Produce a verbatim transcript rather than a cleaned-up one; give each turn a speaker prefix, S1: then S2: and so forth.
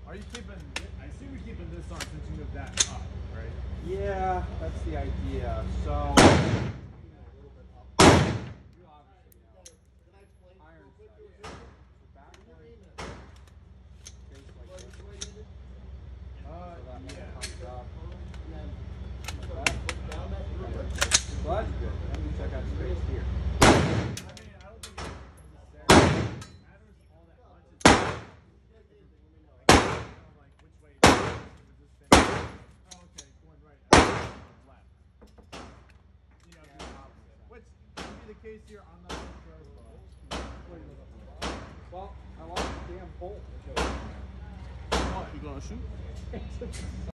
S1: Are you keeping? I assume you're keeping this on since you moved that up, right?
S2: Yeah, that's the idea. So. Well, that's good. Let me check out space here.
S1: I mean, I don't think it matters all that much. It's like which way is this spin? Oh, okay, going right. Left. You know, do the opposite. Which would be the case here on the
S2: Well, I lost the damn pole.
S1: Oh, you gonna shoot?